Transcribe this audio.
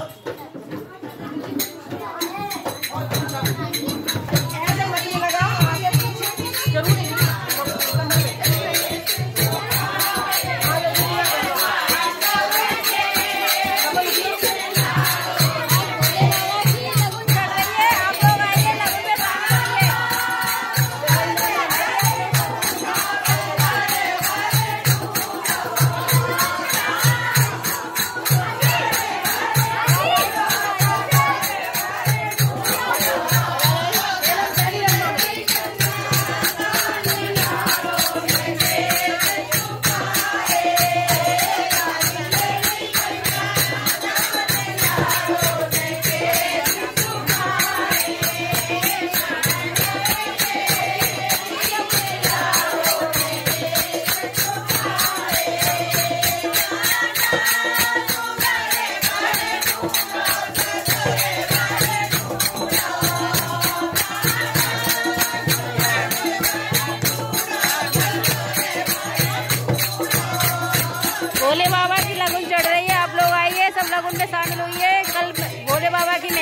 भोले बाबा की लगन चढ़ रही है, आप लोग आइए, सब लगन में शामिल हुई है। कल भोले बाबा की